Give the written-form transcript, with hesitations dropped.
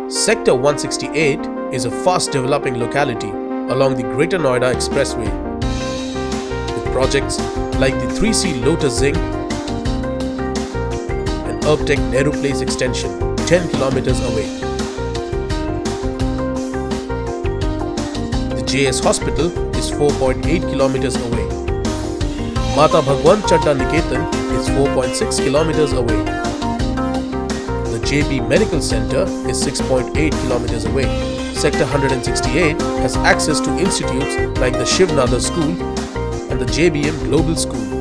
Sector 168 is a fast developing locality along the Greater Noida Expressway, with projects like the 3C Lotus Zing and Urbtech Nehru Place extension 10 kilometers away. The JS Hospital is 4.8 kilometers away. Mata Bhagwan Chadda Niketan is 4.6 kilometers away. The JB Medical Center is 6.8 kilometers away. Sector 168 has access to institutes like the Shiv Nadar School and the JBM Global School.